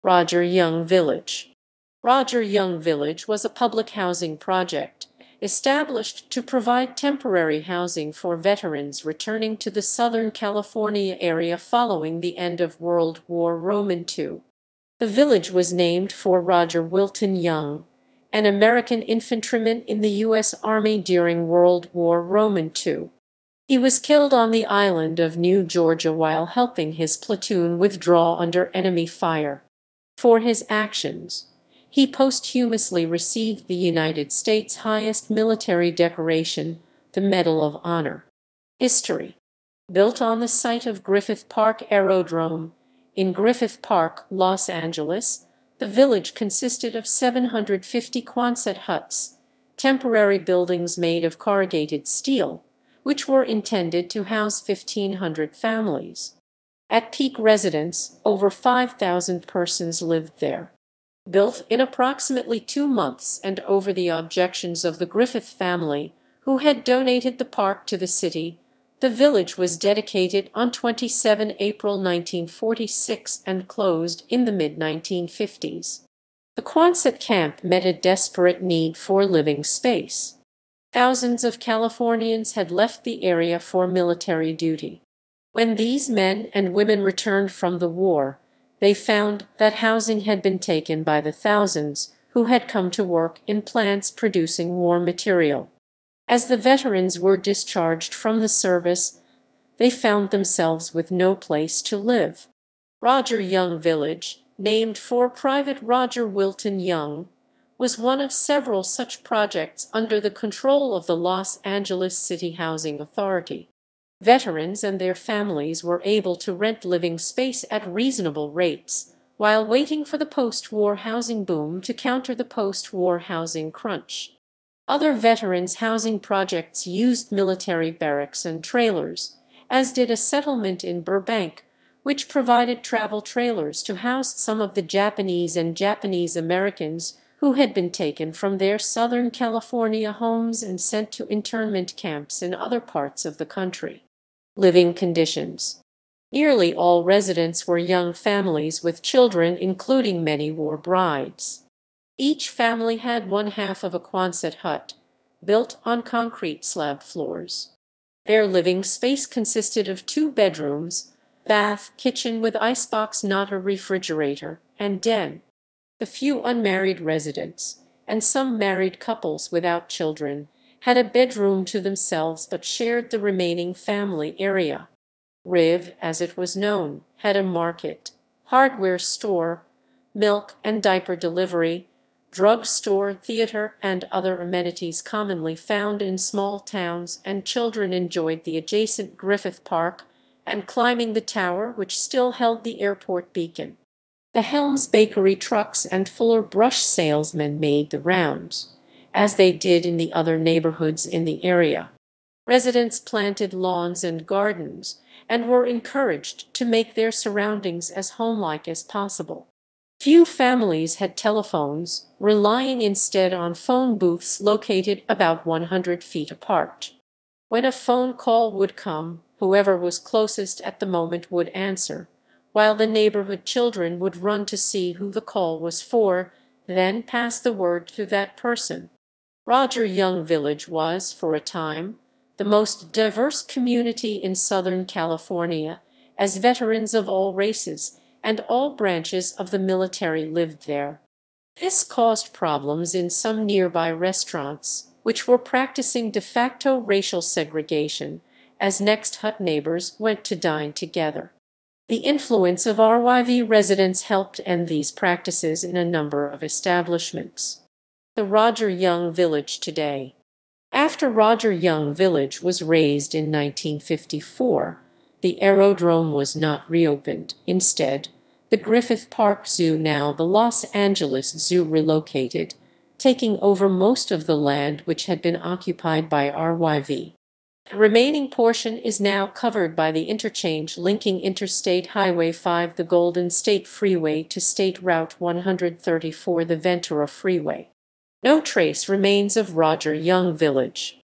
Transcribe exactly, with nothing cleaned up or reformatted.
Roger Young Village. Roger Young Village was a public housing project established to provide temporary housing for veterans returning to the Southern California area following the end of World War two. The village was named for Roger Wilton Young, an American infantryman in the U S Army during World War two. He was killed on the island of New Georgia while helping his platoon withdraw under enemy fire. For his actions, he posthumously received the United States' highest military decoration, the Medal of Honor. History. Built on the site of Griffith Park Aerodrome, in Griffith Park, Los Angeles, the village consisted of seven hundred fifty Quonset huts, temporary buildings made of corrugated steel, which were intended to house fifteen hundred families. At peak residence, over five thousand persons lived there. Built in approximately two months and over the objections of the Griffith family, who had donated the park to the city, the village was dedicated on the twenty-seventh of April nineteen forty-six and closed in the mid nineteen fifties. The Quonset camp met a desperate need for living space. Thousands of Californians had left the area for military duty. When these men and women returned from the war, they found that housing had been taken by the thousands who had come to work in plants producing war material. As the veterans were discharged from the service, they found themselves with no place to live. Roger Young Village, named for Private Roger Wilton Young, was one of several such projects under the control of the Los Angeles City Housing Authority. Veterans and their families were able to rent living space at reasonable rates, while waiting for the post-war housing boom to counter the post-war housing crunch. Other veterans' housing projects used military barracks and trailers, as did a settlement in Burbank, which provided travel trailers to house some of the Japanese and Japanese Americans who had been taken from their Southern California homes and sent to internment camps in other parts of the country. Living conditions. Nearly all residents were young families with children, including many war brides. Each family had one half of a Quonset hut, built on concrete slab floors. Their living space consisted of two bedrooms, bath, kitchen with icebox, not a refrigerator, and den. The few unmarried residents, and some married couples without children, had a bedroom to themselves but shared the remaining family area. Riv, as it was known, had a market, hardware store, milk and diaper delivery, drug store, theater, and other amenities commonly found in small towns, and children enjoyed the adjacent Griffith Park and climbing the tower which still held the airport beacon. The Helms Bakery trucks and Fuller Brush salesmen made the rounds, as they did in the other neighborhoods in the area. Residents planted lawns and gardens and were encouraged to make their surroundings as homelike as possible. Few families had telephones, relying instead on phone booths located about one hundred feet apart. When a phone call would come, whoever was closest at the moment would answer, while the neighborhood children would run to see who the call was for, then pass the word to that person. Roger Young Village was, for a time, the most diverse community in Southern California, as veterans of all races and all branches of the military lived there. This caused problems in some nearby restaurants, which were practicing de facto racial segregation, as next hut neighbors went to dine together. The influence of R Y V residents helped end these practices in a number of establishments. The Roger Young Village today. After Roger Young Village was razed in nineteen fifty-four, the aerodrome was not reopened. Instead, the Griffith Park Zoo, now the Los Angeles Zoo, relocated, taking over most of the land which had been occupied by R Y V. The remaining portion is now covered by the interchange linking Interstate Highway five, the Golden State Freeway, to State Route one thirty-four, the Ventura Freeway. No trace remains of Roger Young Village.